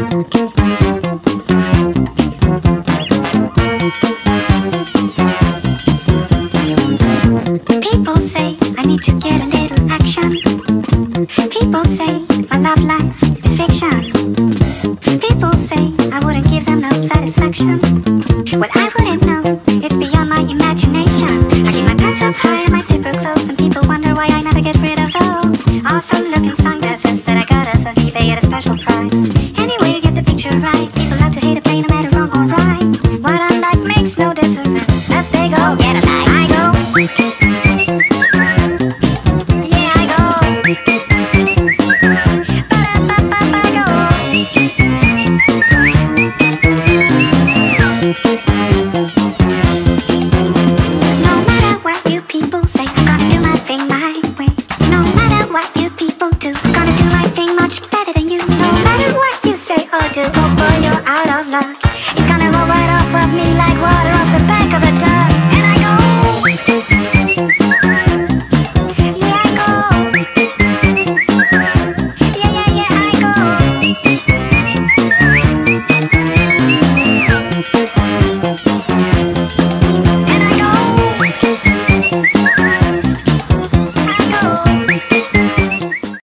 People say I need to get a little action. People say my love life is fiction. People say I wouldn't give them no satisfaction. Well, I wouldn't know, it's beyond my imagination. I keep my pants up high and my zipper closed, and people wonder why I never get rid of those awesome looking sunglasses that I got off of eBay at a special price. Anyway, you get the picture right. People love to hate a play no matter wrong or right. What I like makes no difference as they go. Get a life. I go. Yeah, I go. Ba-da-ba-ba-ba, I go. No matter what you people say, I'm gonna do my thing my way. No matter what you people do, I'm gonna do my thing much better than you. No matter what you say or do, oh boy, you're out of luck.